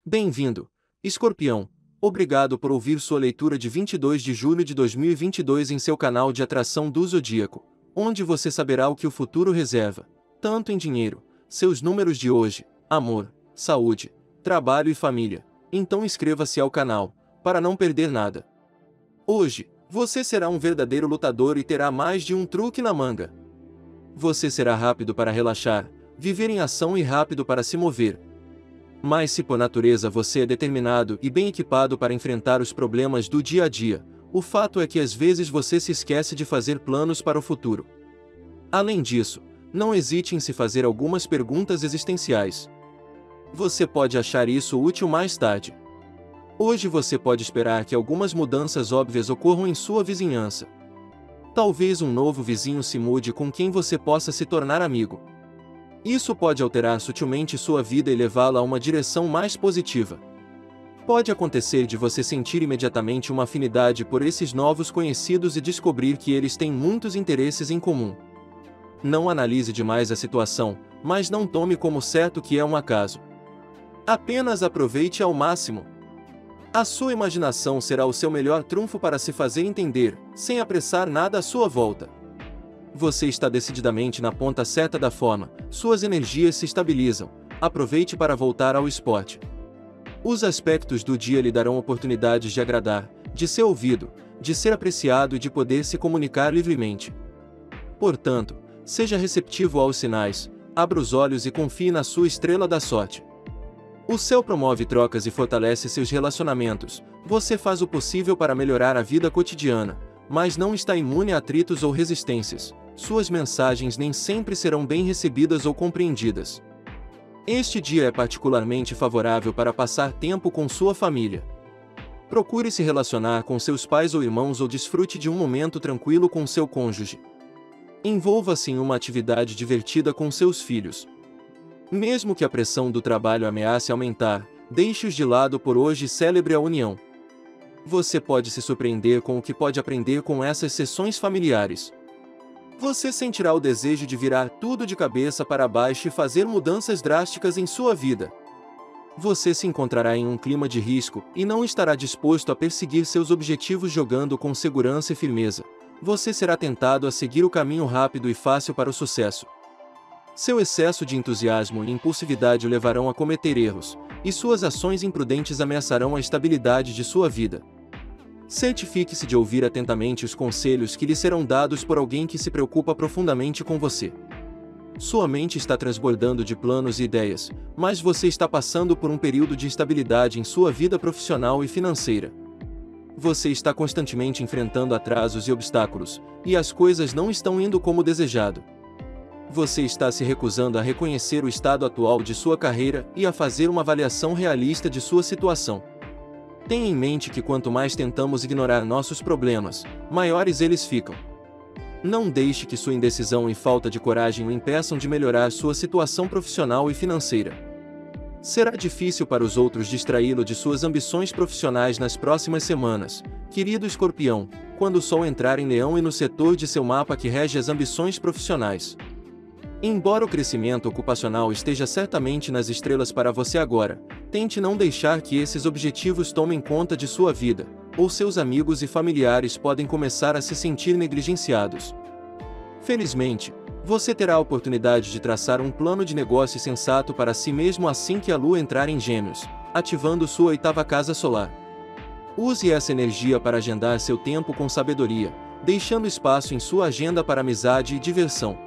Bem-vindo, Escorpião. Obrigado por ouvir sua leitura de 22 de julho de 2022 em seu canal de atração do Zodíaco, onde você saberá o que o futuro reserva, tanto em dinheiro, seus números de hoje, amor, saúde, trabalho e família. Então inscreva-se ao canal, para não perder nada. Hoje, você será um verdadeiro lutador e terá mais de um truque na manga. Você será rápido para relaxar, viver em ação e rápido para se mover. Mas se por natureza você é determinado e bem equipado para enfrentar os problemas do dia a dia, o fato é que às vezes você se esquece de fazer planos para o futuro. Além disso, não hesite em se fazer algumas perguntas existenciais. Você pode achar isso útil mais tarde. Hoje você pode esperar que algumas mudanças óbvias ocorram em sua vizinhança. Talvez um novo vizinho se mude com quem você possa se tornar amigo. Isso pode alterar sutilmente sua vida e levá-la a uma direção mais positiva. Pode acontecer de você sentir imediatamente uma afinidade por esses novos conhecidos e descobrir que eles têm muitos interesses em comum. Não analise demais a situação, mas não tome como certo que é um acaso. Apenas aproveite ao máximo. A sua imaginação será o seu melhor trunfo para se fazer entender, sem apressar nada à sua volta. Você está decididamente na ponta certa da forma, suas energias se estabilizam, aproveite para voltar ao esporte. Os aspectos do dia lhe darão oportunidades de agradar, de ser ouvido, de ser apreciado e de poder se comunicar livremente. Portanto, seja receptivo aos sinais, abra os olhos e confie na sua estrela da sorte. O céu promove trocas e fortalece seus relacionamentos, você faz o possível para melhorar a vida cotidiana, mas não está imune a atritos ou resistências. Suas mensagens nem sempre serão bem recebidas ou compreendidas. Este dia é particularmente favorável para passar tempo com sua família. Procure se relacionar com seus pais ou irmãos ou desfrute de um momento tranquilo com seu cônjuge. Envolva-se em uma atividade divertida com seus filhos. Mesmo que a pressão do trabalho ameace aumentar, deixe-os de lado por hoje e celebre a união. Você pode se surpreender com o que pode aprender com essas sessões familiares. Você sentirá o desejo de virar tudo de cabeça para baixo e fazer mudanças drásticas em sua vida. Você se encontrará em um clima de risco e não estará disposto a perseguir seus objetivos jogando com segurança e firmeza. Você será tentado a seguir o caminho rápido e fácil para o sucesso. Seu excesso de entusiasmo e impulsividade o levarão a cometer erros, e suas ações imprudentes ameaçarão a estabilidade de sua vida. Certifique-se de ouvir atentamente os conselhos que lhe serão dados por alguém que se preocupa profundamente com você. Sua mente está transbordando de planos e ideias, mas você está passando por um período de instabilidade em sua vida profissional e financeira. Você está constantemente enfrentando atrasos e obstáculos, e as coisas não estão indo como desejado. Você está se recusando a reconhecer o estado atual de sua carreira e a fazer uma avaliação realista de sua situação. Tenha em mente que quanto mais tentamos ignorar nossos problemas, maiores eles ficam. Não deixe que sua indecisão e falta de coragem o impeçam de melhorar sua situação profissional e financeira. Será difícil para os outros distraí-lo de suas ambições profissionais nas próximas semanas, querido Escorpião, quando o Sol entrar em Leão e no setor de seu mapa que rege as ambições profissionais. Embora o crescimento ocupacional esteja certamente nas estrelas para você agora, tente não deixar que esses objetivos tomem conta de sua vida, ou seus amigos e familiares podem começar a se sentir negligenciados. Felizmente, você terá a oportunidade de traçar um plano de negócio sensato para si mesmo assim que a Lua entrar em Gêmeos, ativando sua oitava casa solar. Use essa energia para agendar seu tempo com sabedoria, deixando espaço em sua agenda para amizade e diversão.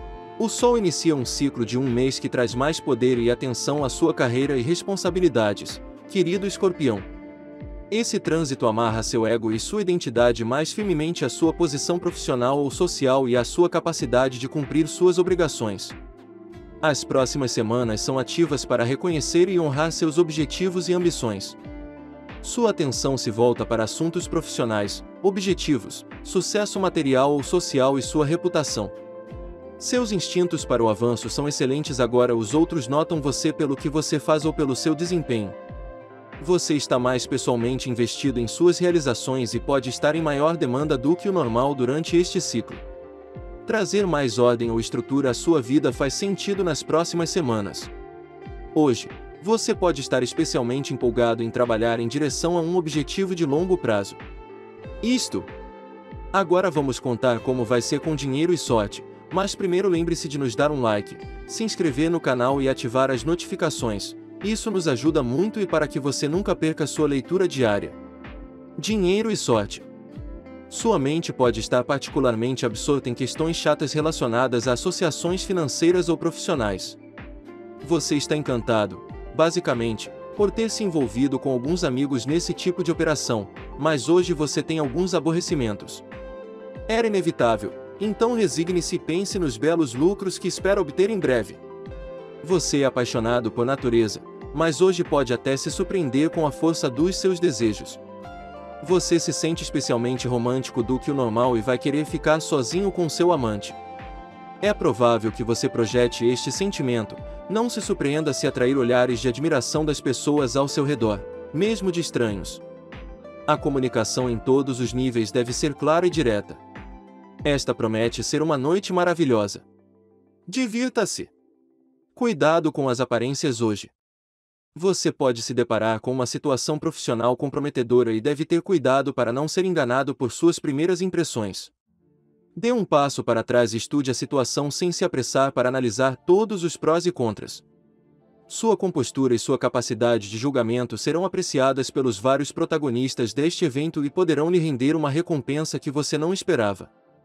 O Sol inicia um ciclo de um mês que traz mais poder e atenção à sua carreira e responsabilidades, querido Escorpião. Esse trânsito amarra seu ego e sua identidade mais firmemente à sua posição profissional ou social e à sua capacidade de cumprir suas obrigações. As próximas semanas são ativas para reconhecer e honrar seus objetivos e ambições. Sua atenção se volta para assuntos profissionais, objetivos, sucesso material ou social e sua reputação. Seus instintos para o avanço são excelentes agora, os outros notam você pelo que você faz ou pelo seu desempenho. Você está mais pessoalmente investido em suas realizações e pode estar em maior demanda do que o normal durante este ciclo. Trazer mais ordem ou estrutura à sua vida faz sentido nas próximas semanas. Hoje, Você pode estar especialmente empolgado em trabalhar em direção a um objetivo de longo prazo. Agora vamos contar como vai ser com dinheiro e sorte, mas primeiro lembre-se de nos dar um like, se inscrever no canal e ativar as notificações. Isso nos ajuda muito e para que você nunca perca sua leitura diária. Dinheiro e sorte. Sua mente pode estar particularmente absorta em questões chatas relacionadas a associações financeiras ou profissionais. Você está encantado, basicamente, por ter se envolvido com alguns amigos nesse tipo de operação, mas hoje você tem alguns aborrecimentos. Era inevitável, então resigne-se e pense nos belos lucros que espera obter em breve. Você é apaixonado por natureza, mas hoje pode até se surpreender com a força dos seus desejos. Você se sente especialmente romântico do que o normal e vai querer ficar sozinho com seu amante. É provável que você projete este sentimento, não se surpreenda se atrair olhares de admiração das pessoas ao seu redor, mesmo de estranhos. A comunicação em todos os níveis deve ser clara e direta. Esta promete ser uma noite maravilhosa. Divirta-se! Cuidado com as aparências hoje. Você pode se deparar com uma situação profissional comprometedora e deve ter cuidado para não ser enganado por suas primeiras impressões. Dê um passo para trás e estude a situação sem se apressar para analisar todos os prós e contras. Sua compostura e sua capacidade de julgamento serão apreciadas pelos vários protagonistas deste evento e poderão lhe render uma recompensa que você não esperava.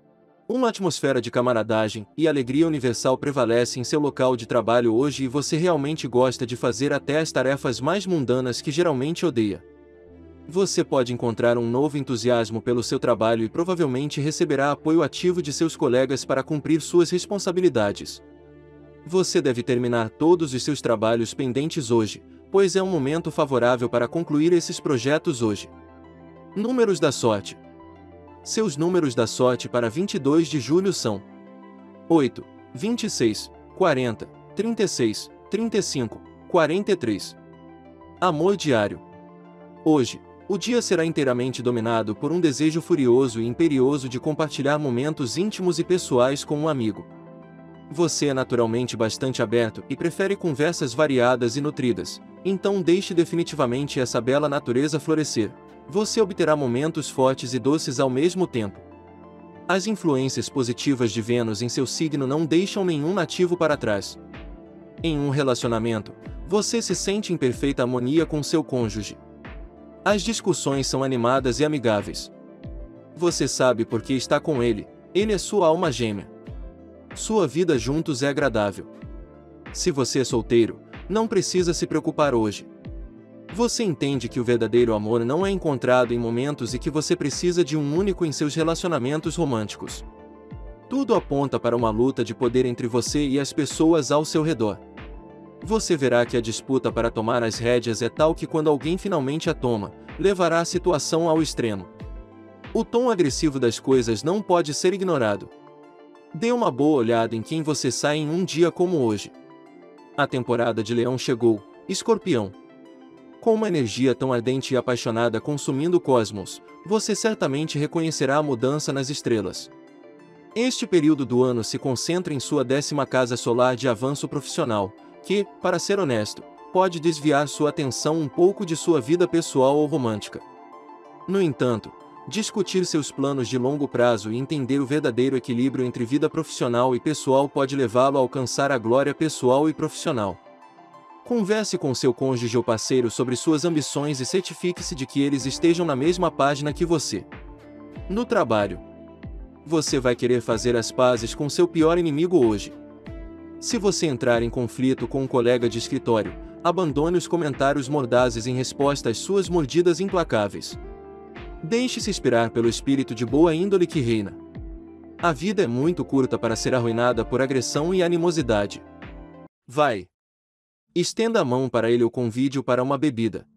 Uma atmosfera de camaradagem e alegria universal prevalece em seu local de trabalho hoje e você realmente gosta de fazer até as tarefas mais mundanas que geralmente odeia. Você pode encontrar um novo entusiasmo pelo seu trabalho e provavelmente receberá apoio ativo de seus colegas para cumprir suas responsabilidades. Você deve terminar todos os seus trabalhos pendentes hoje, pois é um momento favorável para concluir esses projetos hoje. Números da sorte. Seus números da sorte para 22 de julho são 8, 26, 40, 36, 35, 43. Amor diário. Hoje, o dia será inteiramente dominado por um desejo furioso e imperioso de compartilhar momentos íntimos e pessoais com um amigo. Você é naturalmente bastante aberto e prefere conversas variadas e nutridas, então deixe definitivamente essa bela natureza florescer. Você obterá momentos fortes e doces ao mesmo tempo. As influências positivas de Vênus em seu signo não deixam nenhum nativo para trás. Em um relacionamento, você se sente em perfeita harmonia com seu cônjuge. As discussões são animadas e amigáveis. Você sabe por que está com ele, ele é sua alma gêmea. Sua vida juntos é agradável. Se você é solteiro, não precisa se preocupar hoje. Você entende que o verdadeiro amor não é encontrado em momentos e que você precisa de um único em seus relacionamentos românticos. Tudo aponta para uma luta de poder entre você e as pessoas ao seu redor. Você verá que a disputa para tomar as rédeas é tal que quando alguém finalmente a toma, levará a situação ao extremo. O tom agressivo das coisas não pode ser ignorado. Dê uma boa olhada em quem você sai em um dia como hoje. A temporada de Leão chegou, Escorpião. Com uma energia tão ardente e apaixonada consumindo o cosmos, você certamente reconhecerá a mudança nas estrelas. Este período do ano se concentra em sua 10ª casa solar de avanço profissional, que, para ser honesto, pode desviar sua atenção um pouco de sua vida pessoal ou romântica. No entanto, discutir seus planos de longo prazo e entender o verdadeiro equilíbrio entre vida profissional e pessoal pode levá-lo a alcançar a glória pessoal e profissional. Converse com seu cônjuge ou parceiro sobre suas ambições e certifique-se de que eles estejam na mesma página que você. No trabalho, você vai querer fazer as pazes com seu pior inimigo hoje. Se você entrar em conflito com um colega de escritório, abandone os comentários mordazes em resposta às suas mordidas implacáveis. Deixe-se inspirar pelo espírito de boa índole que reina. A vida é muito curta para ser arruinada por agressão e animosidade. Vai! Estenda a mão para ele ou convide-o para uma bebida.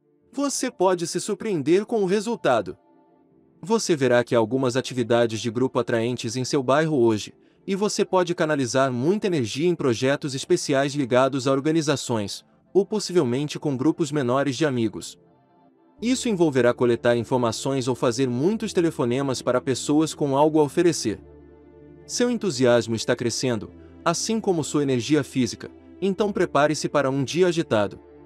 Você pode se surpreender com o resultado. Você verá que há algumas atividades de grupo atraentes em seu bairro hoje, e você pode canalizar muita energia em projetos especiais ligados a organizações, ou possivelmente com grupos menores de amigos. Isso envolverá coletar informações ou fazer muitos telefonemas para pessoas com algo a oferecer. Seu entusiasmo está crescendo, assim como sua energia física, então prepare-se para um dia agitado.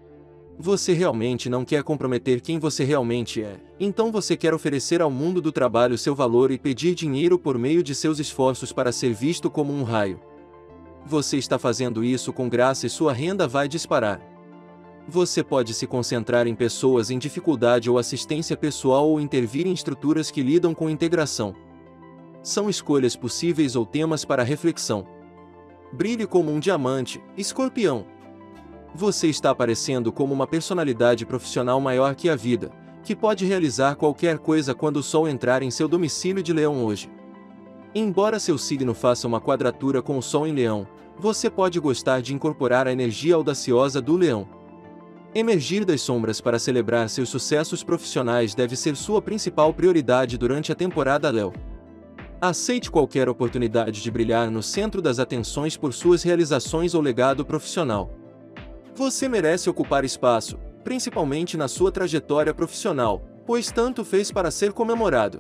Você realmente não quer comprometer quem você realmente é, então você quer oferecer ao mundo do trabalho seu valor e pedir dinheiro por meio de seus esforços para ser visto como um raio. Você está fazendo isso com graça e sua renda vai disparar. Você pode se concentrar em pessoas em dificuldade ou assistência pessoal ou intervir em estruturas que lidam com integração. São escolhas possíveis ou temas para reflexão. Brilhe como um diamante, Escorpião. Você está aparecendo como uma personalidade profissional maior que a vida, que pode realizar qualquer coisa quando o Sol entrar em seu domicílio de Leão hoje. Embora seu signo faça uma quadratura com o Sol em Leão, você pode gostar de incorporar a energia audaciosa do Leão. Emergir das sombras para celebrar seus sucessos profissionais deve ser sua principal prioridade durante a temporada Léo. Aceite qualquer oportunidade de brilhar no centro das atenções por suas realizações ou legado profissional. Você merece ocupar espaço, principalmente na sua trajetória profissional, pois tanto fez para ser comemorado.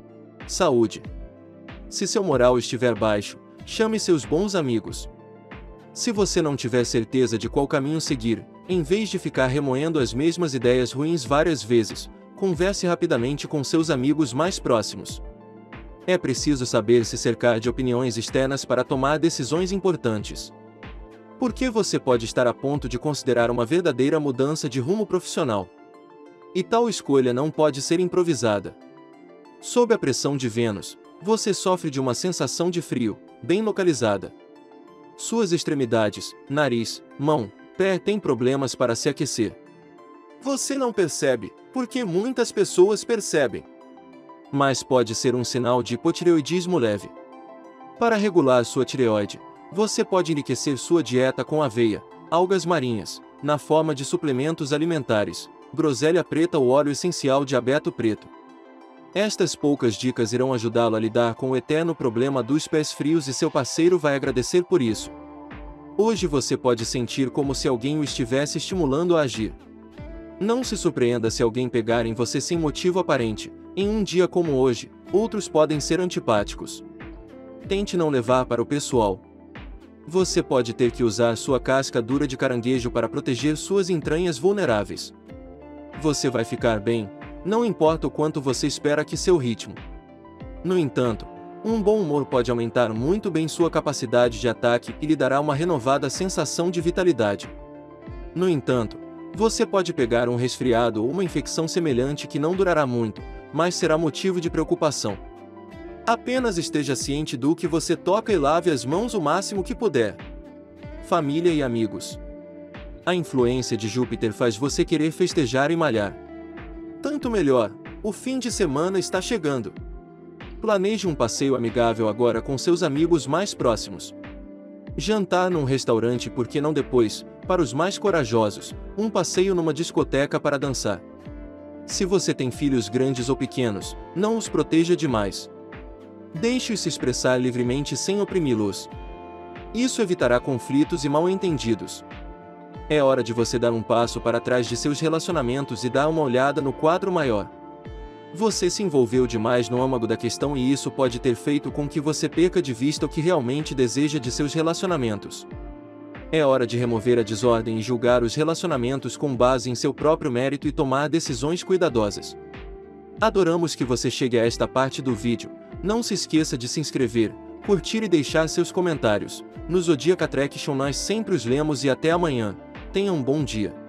Saúde. Se seu moral estiver baixo, chame seus bons amigos. Se você não tiver certeza de qual caminho seguir, em vez de ficar remoendo as mesmas ideias ruins várias vezes, converse rapidamente com seus amigos mais próximos. É preciso saber se cercar de opiniões externas para tomar decisões importantes. Porque você pode estar a ponto de considerar uma verdadeira mudança de rumo profissional. E tal escolha não pode ser improvisada. Sob a pressão de Vênus, você sofre de uma sensação de frio, bem localizada. Suas extremidades, nariz, mão, pé têm problemas para se aquecer. Você não percebe, porque muitas pessoas percebem. Mas pode ser um sinal de hipotireoidismo leve. Para regular sua tireoide, você pode enriquecer sua dieta com aveia, algas marinhas, na forma de suplementos alimentares, groselha preta ou óleo essencial de abeto preto. Estas poucas dicas irão ajudá-lo a lidar com o eterno problema dos pés frios e seu parceiro vai agradecer por isso. Hoje você pode sentir como se alguém o estivesse estimulando a agir. Não se surpreenda se alguém pegar em você sem motivo aparente. Em um dia como hoje, outros podem ser antipáticos. Tente não levar para o pessoal. Você pode ter que usar sua casca dura de caranguejo para proteger suas entranhas vulneráveis. Você vai ficar bem, não importa o quanto você espera que seu ritmo. No entanto, um bom humor pode aumentar muito bem sua capacidade de ataque e lhe dará uma renovada sensação de vitalidade. No entanto, você pode pegar um resfriado ou uma infecção semelhante que não durará muito, mas será motivo de preocupação. Apenas esteja ciente do que você toca e lave as mãos o máximo que puder. Família e amigos. A influência de Júpiter faz você querer festejar e malhar. Tanto melhor, o fim de semana está chegando. Planeje um passeio amigável agora com seus amigos mais próximos. Jantar num restaurante, por que não depois, para os mais corajosos, um passeio numa discoteca para dançar. Se você tem filhos grandes ou pequenos, não os proteja demais. Deixe-os se expressar livremente sem oprimi-los. Isso evitará conflitos e mal-entendidos. É hora de você dar um passo para trás de seus relacionamentos e dar uma olhada no quadro maior. Você se envolveu demais no âmago da questão e isso pode ter feito com que você perca de vista o que realmente deseja de seus relacionamentos. É hora de remover a desordem e julgar os relacionamentos com base em seu próprio mérito e tomar decisões cuidadosas. Adoramos que você chegue a esta parte do vídeo. Não se esqueça de se inscrever, curtir e deixar seus comentários. No Zodiac Attraction nós sempre os lemos e até amanhã. Tenha um bom dia.